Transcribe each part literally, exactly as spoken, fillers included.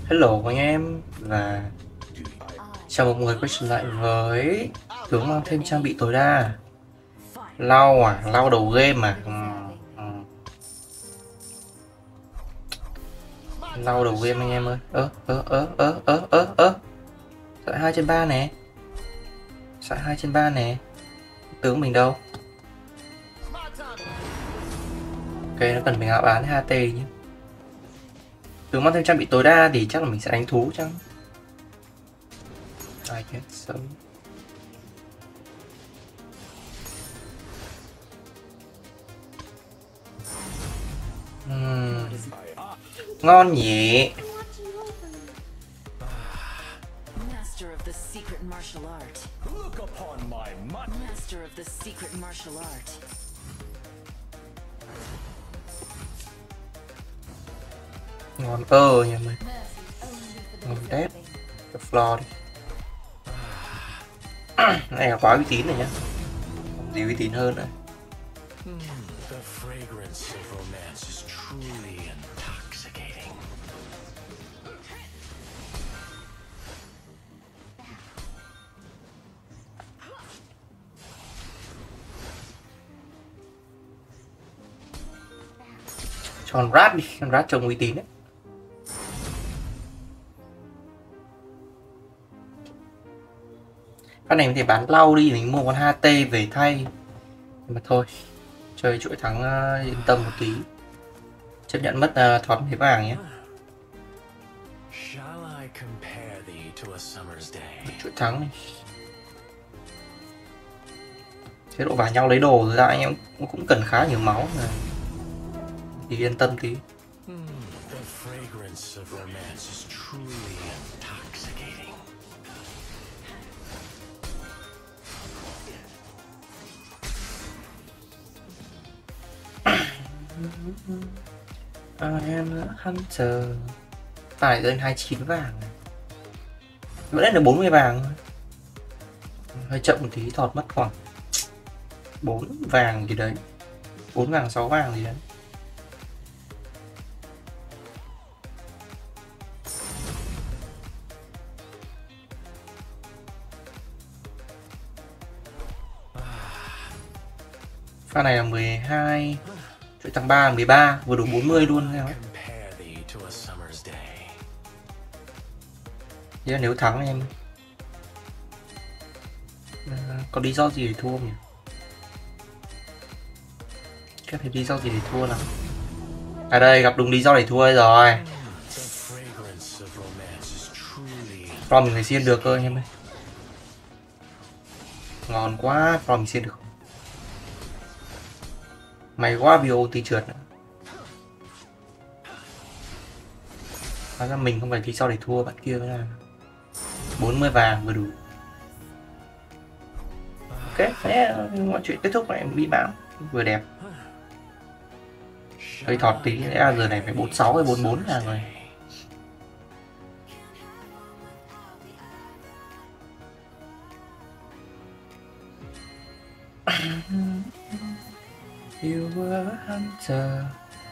Hello anh em và chào mừng mọi người quay trở lại với tướng mang thêm trang bị tối đa. Lau à, lau đầu game à? Ừ, ừ. Lau đầu game anh em ơi. Ơ ơ ơ ơ ơ ơ ơ. Sải hai trên ba nè. Sải hai trên ba nè. Tướng mình đâu? Ok, nó cần mình áo bán hát tê nhé. Tướng mang thêm trang bị tối đa thì chắc là mình sẽ đánh thú chăng? I guess so. Uhm. Ngon nhỉ. Master of the secret martial art. Look upon my might. Master of the secret martial art. Ngon ơ nha mày. Ngon đét. Cái floor đi. Này là quá uy tín rồi nhá. Không gì uy tín hơn nữa. The fragrance of romance is truly intoxicating. Cho con rat đi, con rat trông uy tín đấy. Con này thì bán lau đi, mình mua con hát tê về thay. Nhưng mà thôi, chơi chuỗi thắng uh, yên tâm một tí. Chấp nhận mất uh, thọt mấy vàng nhé. Shall I compare thee to a summer's day? Chuỗi thắng này. Chế độ vào nhau lấy đồ rồi ra anh em cũng cần khá nhiều máu này. Thì yên tâm tí. Hmm, the fragrance of romance is truly intoxicating. I am a hunter. Phải lên hai mươi chín vàng này. Vẫn lên được bốn mươi vàng thôi. Hơi chậm một tí, thọt mất khoảng bốn vàng gì đấy. bốn vàng sáu vàng gì đấy. Pha này là mười hai, chuỗi thằng ba là mười ba, vừa đủ bốn mươi luôn rồi. Compare thee to a summer's day. Thế là nếu thắng em à, có lý do gì để thua không nhỉ? Các thấy lý do gì để thua nào? À đây, gặp đúng lý do để thua rồi. The fragrance of romance is truly From mình phải xiên được cơ anh em ơi. Ngon quá, From mình xiên được. Mày quá vì ô tí trượt nữa. Hóa ra mình không phải lý do để thua bạn kia nữa. bốn mươi vàng vừa đủ. Ok, thế mọi chuyện kết thúc lại bị bão. Vừa đẹp. Hơi thọt tí, lẽ giờ này phải bốn mươi sáu hay bốn mươi bốn vàng rồi. You were a hunter.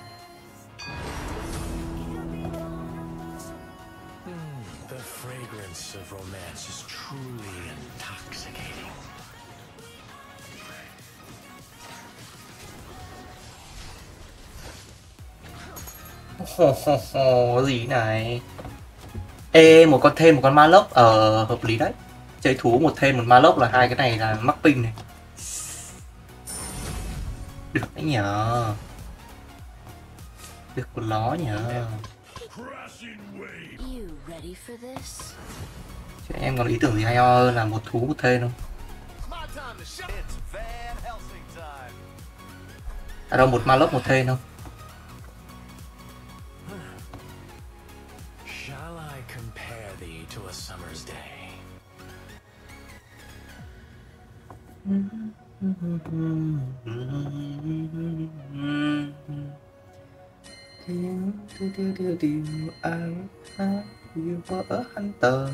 Hmm, the fragrance of romance is truly intoxicating. Hồ hồ hồ gì này. Ê, một con thêm một con ma lốc ở ờ, hợp lý đấy. Chơi thú một thêm một ma lốc là hai cái này là mắc ping này. Được đấy nhờ. Được con ló nhờ. You ready for this? Chứ em còn ý tưởng gì hay ho hơn là một thú một thêm không? À đâu, một ma lốc một thêm không? Shall I compare thee to a summer's day? You were a hunter.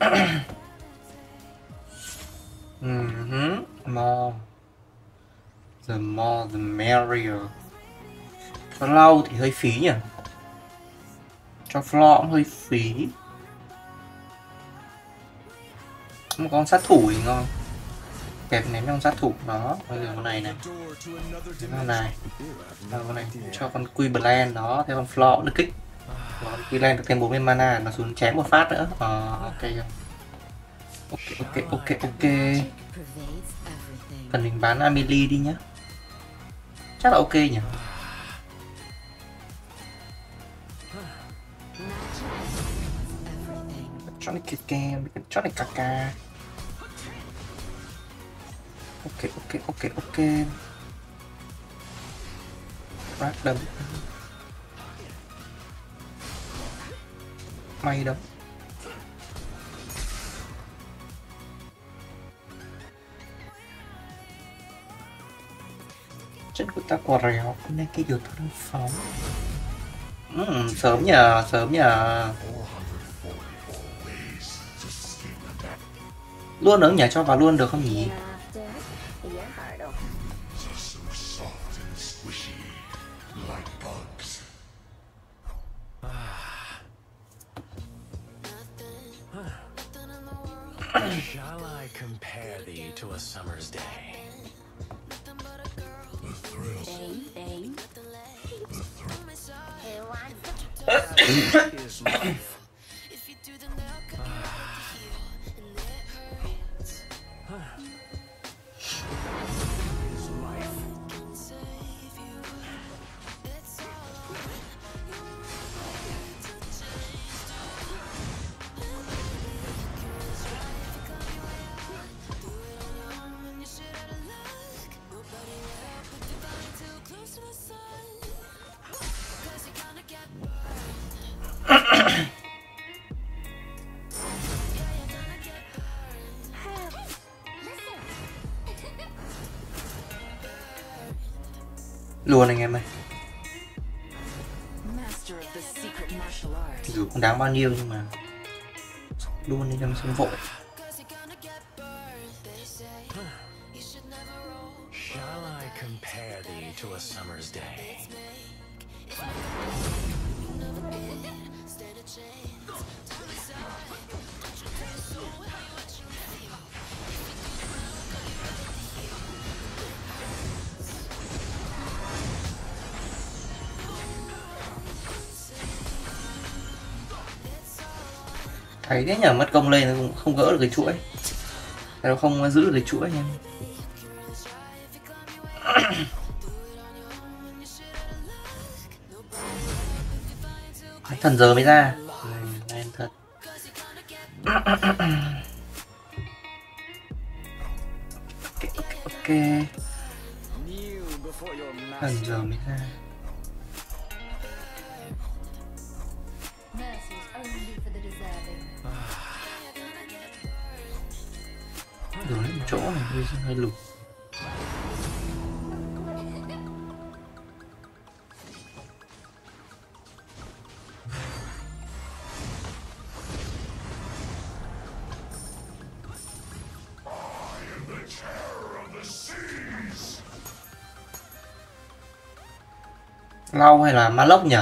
uh-huh. More. The more the merrier. Cho lâu thì hơi phí nhỉ. Cho floor cũng hơi phí. Một con sát thủ thì ngon. Kẹp ném trong sát thủ đó. Bây giờ con này này. Con này. Rồi con này cho con Quibland đó. Theo con floor cũng được kích. Con Quibland được thêm bốn mươi mana. Nó xuống chém một phát nữa. Ờ, ok. Ok, ok, ok, ok. Cần mình bán Amelie đi nhá. Chắc là ok nhỉ. Cho này kìa, cho này caca. Ok, ok, ok, ok. Random. May đâu. Chân của ta quả réo nên cái yếu tố đang phóng. Ừ, sớm nhờ, sớm nhờ. Luôn nữa nhỉ, cho vào luôn được không nhỉ? Shall I compare thee to a summer's day? Is life. Luôn anh em ơi. Master of the secret martial art. Dù không đáng bao nhiêu nhưng mà luôn đi đâm sân vội. Shall I compare thee to a summer's day? Thấy thế nhờ, mất công lên nó cũng không gỡ được cái chuỗi. Nó không giữ được cái chuỗi em. Thần giờ mới ra. Lên thật. Ok, ok, ok. Thần giờ mới ra. Rồi một chỗ này hơi hơi lục. Lau hay là Malok nhỉ?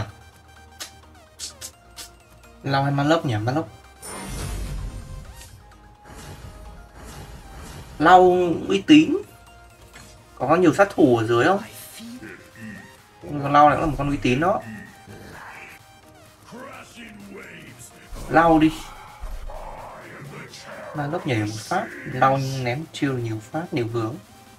Lau hay Malok nhỉ? Malok. Lau uy tín. Có nhiều sát thủ ở dưới không? Con Lau này cũng là một con uy tín đó. Lau đi. Malok nhảy một phát, Lau ném chiêu nhiều phát, nhiều hướng.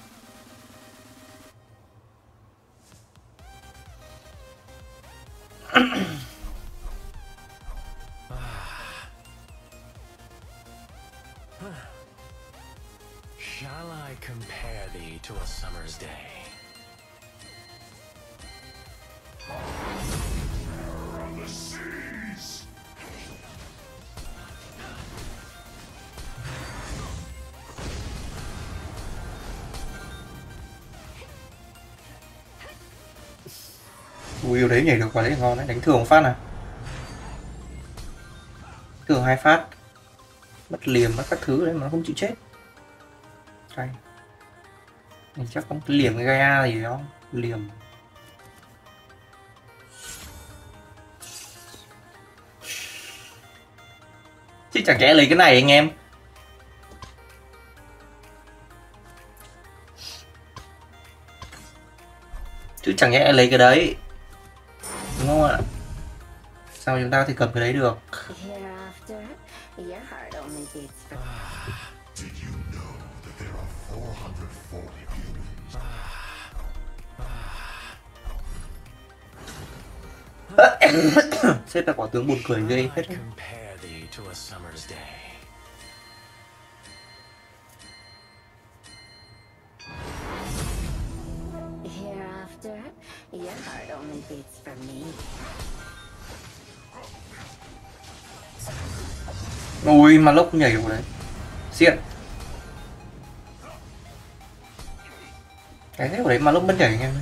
Shall I compare thee to a summer's day? Ui, đấy nhảy được vào đấy ngon đấy, đánh thường một phát này. Thường hai phát. Mất liềm mất các thứ đấy mà nó không chịu chết. Đây. Mình chắc không cái liềm cái Gaia gì đó, liềm. Chứ chẳng lẽ lấy cái này anh em. Chứ chẳng lẽ lấy cái đấy. Đúng không ạ? Sao chúng ta thì cầm cái đấy được. Hereafter, your heart only beats for Did you know that there are four hundred forty humans? Xếp là quả tướng buồn cười ghê I hết. compare thee to a summer's day. Hereafter, your heart only beats for me. Ui mà lốc nhảy vào đấy. Xiên. Cái thế của đấy mà lốc bất nhảy anh em.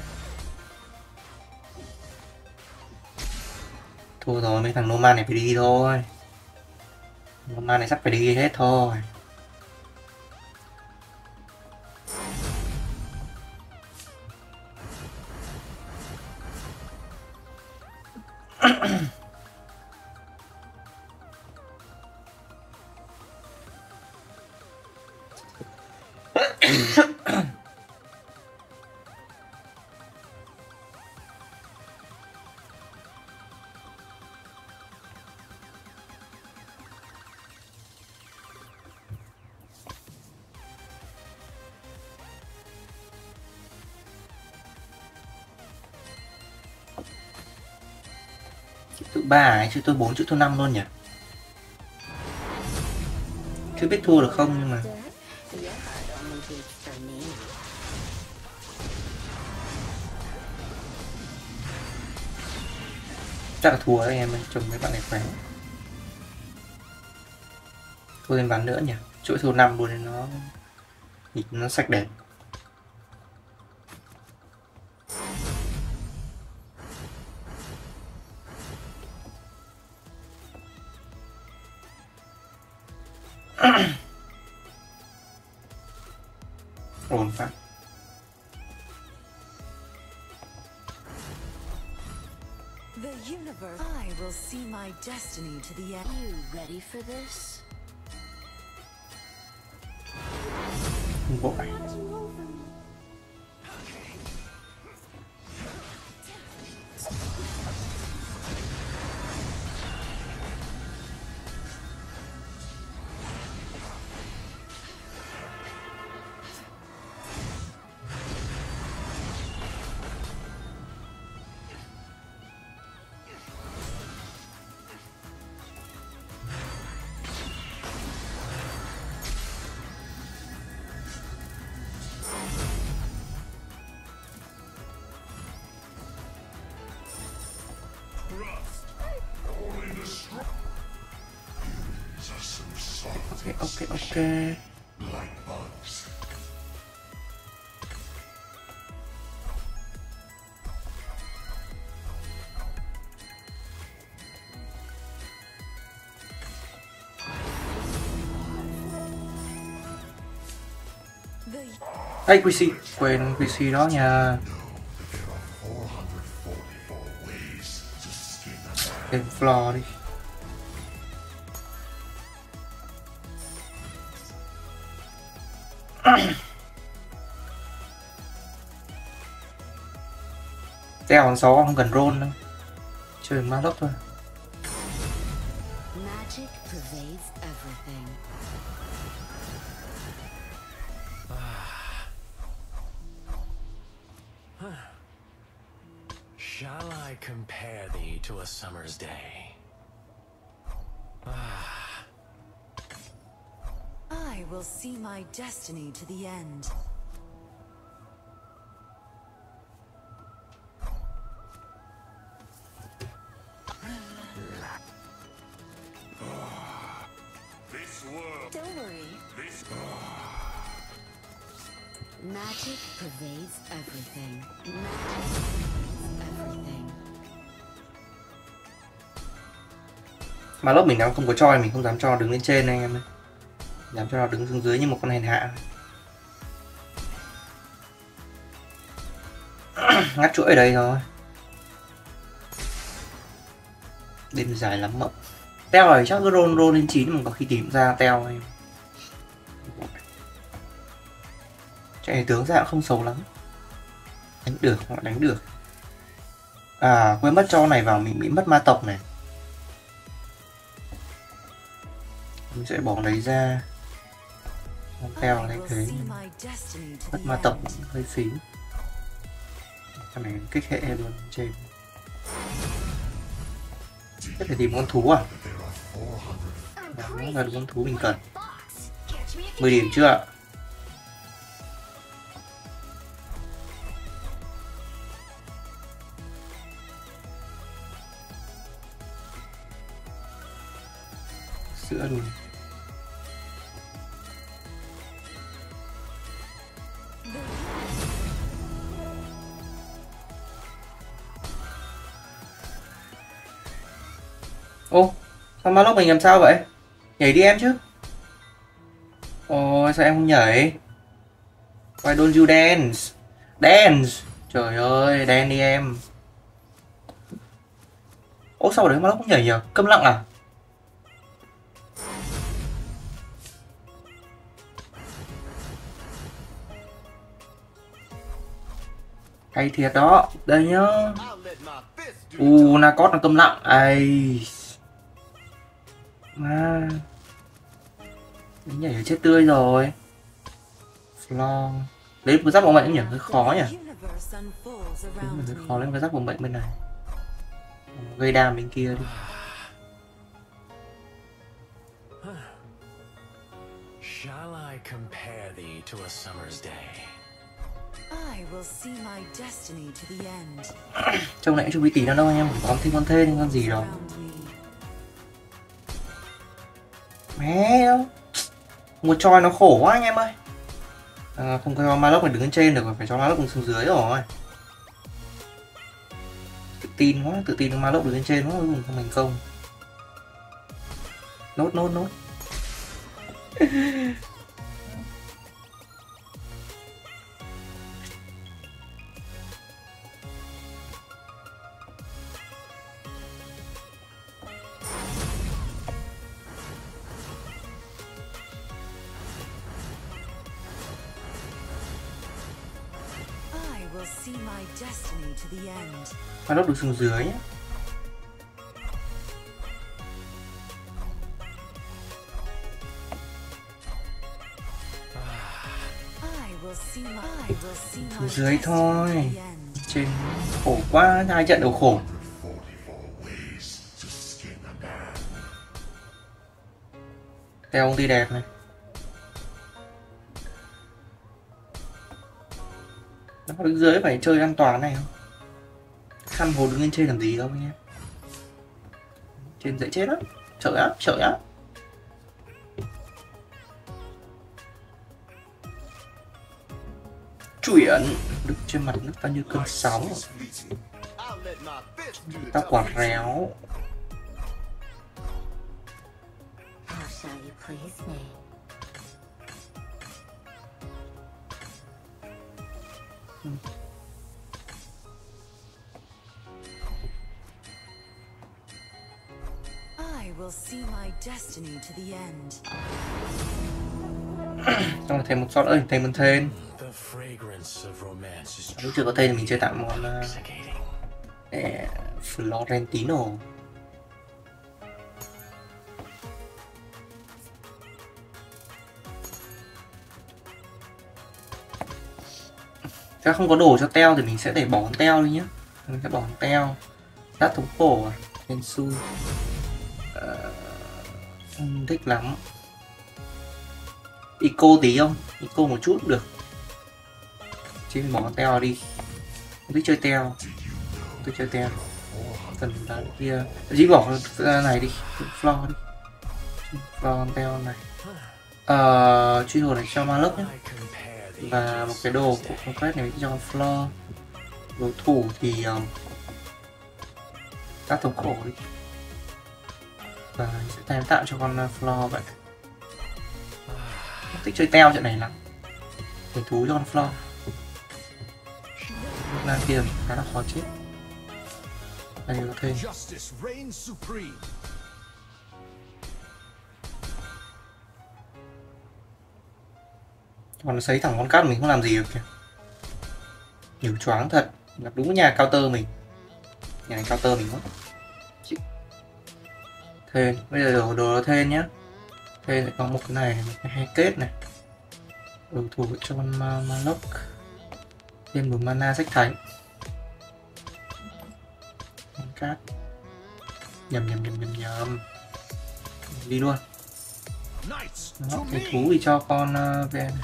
Thua rồi, mấy thằng Noman này phải đi thôi. Noman này sắp phải đi hết thôi. Chữ thứ ba ấy, chữ thứ bốn, chữ thứ năm luôn nhỉ? Chưa biết thua được không nhưng mà Hereafter, your heart only beats for me. chắc là thua đấy em ơi, trông mấy bạn này khỏe. Thôi em bán nữa nhỉ, chuỗi số năm luôn nên nó nhìn nó sạch đẹp. Ổn phát. The universe. I will see my destiny to the end. You ready for this? Không vội. Ok ok ok. Like bugs. The Ê quy xê, quên quy xê đó nha. There are four hundred forty-four ways to skin a man. Lên floor đi. Đeo con sáu không cần roll đâu. Chơi ma lốc thôi. Magic pervades everything. Shall I compare thee to a summer's day? I will see my destiny to the end. This world. Don't worry. This. Magic pervades everything. Magic pervades everything. Ma lốc mình đang không có choi, mình không dám cho đứng lên trên anh em ơi. làm cho nó đứng xuống dưới như một con hèn hạ. Ngắt chuỗi ở đây thôi. Đêm dài lắm mộng. Teo này chắc cứ roll roll lên chín mà có khi tìm ra teo em. Chạy tướng dạng không xấu lắm. Đánh được, họ đánh được. À, quên mất cho này vào mình bị mất ma tộc này. Mình sẽ bỏ lấy ra. Teo này thế. Mất ma tộc hơi phí. Cái này kích hệ luôn trên. Có thể tìm con thú à? Đó là con thú mình cần. mười điểm chưa ạ? Sữa luôn. Ô, sao mà lúc mình làm sao vậy? Nhảy đi em chứ. Ôi, sao em không nhảy? Why don't you dance? Dance! Trời ơi, dance đi em. Ô, sao ở đấy mà lúc không nhảy nhỉ? Câm lặng à? Hay thiệt đó. Đây nhá. U, Nacot nó câm lặng. Ai... À, nhảy chết tươi rồi. Flong lấy một giáp bóng mệnh nhỉ, hơi khó nhỉ. Đúng, hơi khó lên cái giáp bóng mệnh bên này. Gây đam bên kia đi. Shall I compare thee to a summer's day? I will see my destiny to the end. Trong này chưa biết tí nữa đâu anh em, có thêm con thê thêm con gì đâu. Mẹ đâu. Một choi nó khổ quá anh em ơi. À, không có Malok phải đứng lên trên được, phải cho Malok đứng xuống dưới rồi. Tự tin quá, tự tin Malok đứng lên trên quá, cuối cùng không thành công. Nốt nốt nốt. Malok được xuống dưới nhé. Xuống dưới thôi. Trên khổ quá, hai trận đều khổ. Theo ông đi đẹp này. Nó đứng dưới phải chơi an toàn này không? Khăn hồ đứng lên trên làm gì đâu anh em. Trên dễ chết lắm. Sợ lắm, sợ lắm. Chuyển đứng trên mặt nước ta như cơn sóng. Ta quả réo. How shall you please me? Hmm. I will see my destiny to the end. Xong rồi thêm một shot ơi, thêm một thêm. The fragrance of romance is Nếu chưa có tên thì mình chơi tạm món uh, intoxicating. eh, Florentino. Chắc không có đồ cho teo thì mình sẽ để bỏ con teo đi nhé. Mình sẽ bỏ con teo. Đắt thống cổ à, hên xui. Uh, không thích lắm. Eco tí không? Eco một chút cũng được. Chứ mình bỏ con teo đi. Không thích chơi teo. Không thích chơi teo. Cần đá kia. Chỉ bỏ này đi. Floor đi. Floor con teo này. Ờ, uh, truy hồ này cho Malok nhé. Và một cái đồ của Concrete này cho con Floor. Đối thủ thì um, các thống khổ đi. Và sẽ thêm tạo cho con Floor vậy. Không thích chơi teo trận này lắm. Để thú cho con Flow. Lan kia khá là khó chết. Đây có thêm. Còn nó sấy thẳng con cát mình không làm gì được kìa. Nhiều choáng thật. Gặp đúng nhà counter mình. Nhà này counter mình quá. Chịu. Thên. Bây giờ đồ, đồ thên nhá. Thên lại có một cái này, một cái hai kết này. Đồ thủ cho con ma, ma lốc. Thêm một mana sách thánh. Con cát. Nhầm nhầm nhầm nhầm nhầm. Đi luôn. Đó, cái thú thì cho con uh, về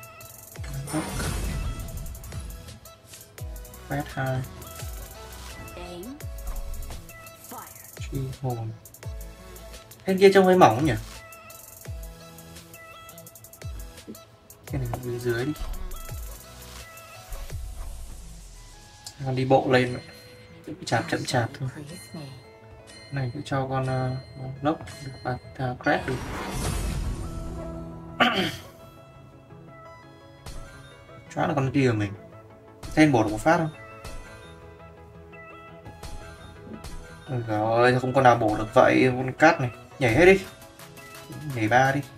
quét hai truy hồn. Tên kia trông hơi mỏng nhỉ? Cái này dưới dưới đi. Con đi bộ lên chạp chậm chạp thôi. Này cứ cho con uh, lốc và uh, crash được. Chóa là con kia của mình. Thêm bổ được một phát không? Ôi giời, không con nào bổ được vậy. Con cát này, nhảy hết đi. Nhảy ba đi.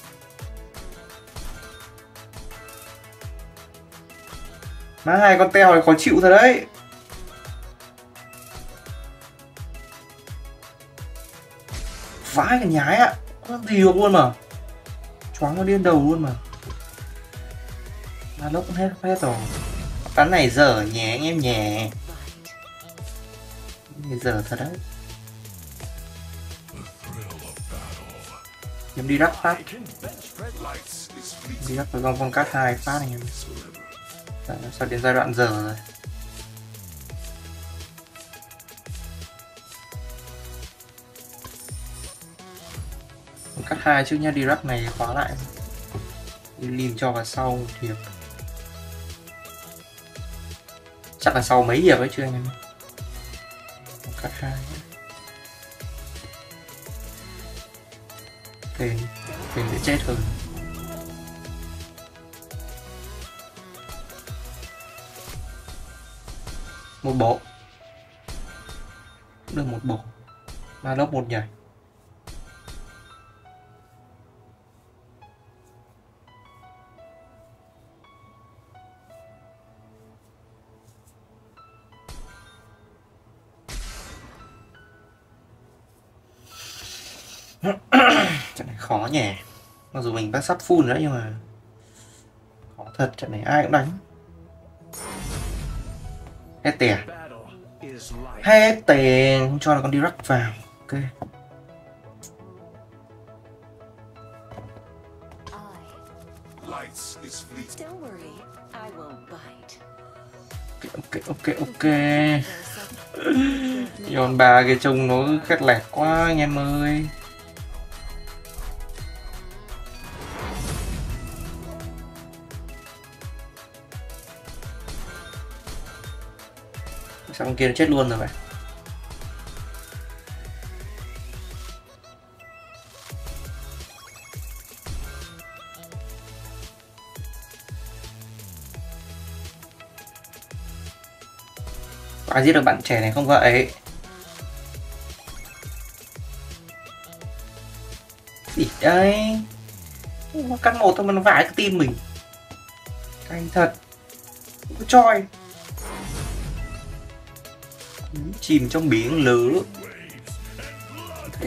Má hai con teo này khó chịu thật đấy. Vãi cái nhái ạ. Không gì được luôn mà. Choáng nó điên đầu luôn mà. Mà lúc hết hết rồi. Cái này dở nhé anh em nhé. Này dở thật đấy. Em đi đắp phát. Đi đắp với con con cát hai phát anh em. Đã, sao đến giai đoạn dở rồi. Con cát hai chứ nha, đi đắp này khóa lại. Đi lim cho vào sau một hiệp. Chắc là sau mấy hiệp ấy chưa anh em. Cắt hai. Tên Tên sẽ chết hơn. Một bộ. Được một bộ. Ma lốc một nhảy. Trận này khó nhỉ. Mặc dù mình bắt sắp full nữa nhưng mà khó thật, trận này ai cũng đánh. Hết tiền. Hết tiền, không cho là con đi rắc vào. Ok. Ok ok ok. Còn bà cái trông nó khét lẹt quá anh em ơi. Sao con kia nó chết luôn rồi vậy? Ai giết được bạn trẻ này không vậy? Gì đây? Nó cắt một thôi mà nó vãi cái tim mình. Cay thật. Không có choi. Chìm trong biển lửa. Okay.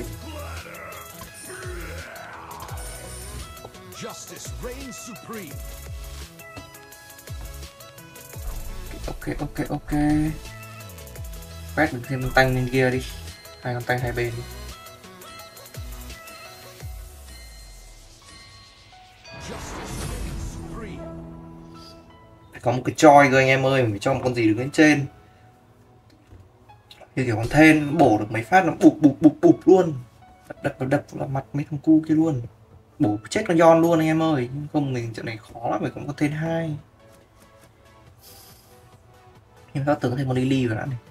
Ok ok ok. Quét được thêm con tanh bên kia đi. Hai con tanh hai bên đi. Phải có một cái choi cơ anh em ơi, mình phải cho một con gì đứng lên trên. Như kiểu con thên bổ được mấy phát nó bụp bụp bụp bụp luôn. Đập đập đập vào mặt mấy thằng cu kia luôn. Bổ chết con Yon luôn anh em ơi. Nhưng không mình trận này khó lắm, phải có một con thên hai. Nhưng các tưởng thêm con Lily vào đã này.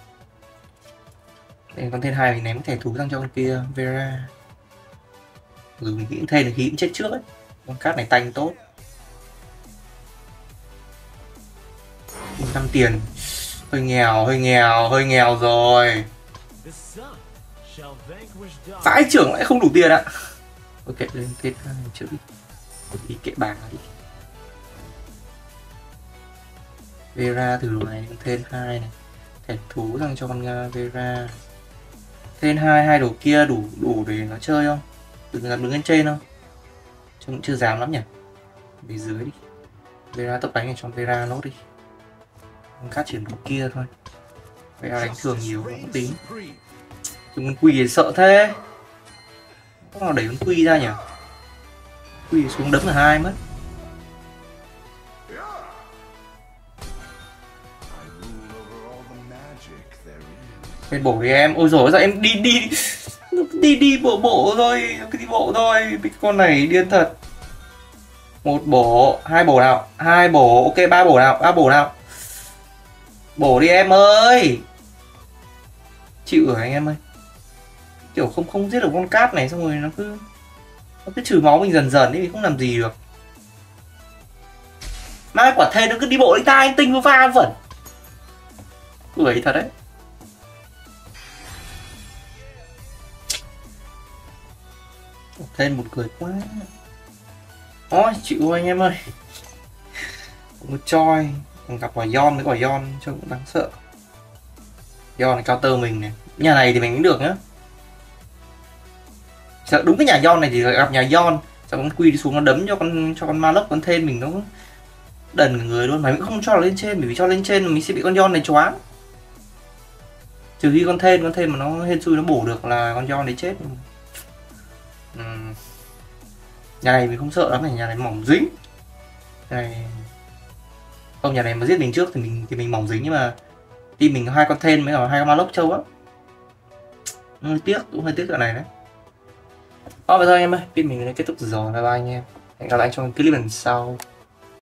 Đây con thên hai mình ném thẻ thú sang cho con kia Vera. Ừ, mình nghĩ thêm thì cũng chết trước ấy. Con cát này tanh tốt. Năm tiền. Hơi nghèo, hơi nghèo, hơi nghèo rồi. The sun shall vanquish dark. Vãi trưởng lại không đủ tiền ạ. Ok, lên tên hai trước đi. Đi kệ bảng đi. Vera từ lúc này thêm hai này. Thẻ thú sang cho con uh, Vera. Thêm hai, hai đồ kia đủ đủ để nó chơi không? Đừng dám đứng lên trên không? Trông cũng chưa dám lắm nhỉ. Về dưới đi. Vera tốc đánh này cho Vera nốt đi. Con cát chuyển đồ kia thôi. Vera đánh thường nhiều cũng tính. Chúng con quỳ thì sợ thế. Có nào đẩy con quỳ ra nhỉ? Quỳ xuống đấm là hai mất. Bên bổ đi em. Ôi dồi sao em đi đi đi đi bộ bộ thôi, cứ đi bộ thôi. Cái con này điên thật. Một bổ, hai bổ nào, hai bổ, ok ba bổ nào, ba bổ nào. Bổ đi em ơi. Chịu rồi anh em ơi. Kiểu không không giết được con cát này xong rồi nó cứ nó cứ trừ máu mình dần dần ấy, mình không làm gì được. Mai quả thê nó cứ đi bộ lên tai anh tinh vô va vẩn. Cười thật đấy. Thêm một cười quá. Ôi chịu anh em ơi. Một choi. Còn gặp quả Yon với quả Yon trông cũng đáng sợ. Yon này cao tơ mình này. Nhà này thì mình cũng được nhá. Sợ đúng cái nhà Yon này thì gặp nhà Yon. Sao con Quy đi xuống nó đấm cho con cho con Malok con thêm mình nó đần người luôn. Mà mình cũng không cho nó lên trên, bởi vì cho lên trên mình sẽ bị con Yon này choáng. Trừ khi con thêm con thêm mà nó hên xui nó bổ được là con Yon đấy chết. Uhm. Nhà này mình không sợ lắm này, nhà này mỏng dính. Nhà này không, nhà này mà giết mình trước thì mình thì mình mỏng dính, nhưng mà team mình có hai con thêm với cả hai con Malok trâu á. Hơi tiếc, cũng hơi tiếc cái này đấy. Đó vậy thôi em ơi, team mình đã kết thúc rồi. Bye bye anh em. Hẹn gặp lại anh trong clip lần sau.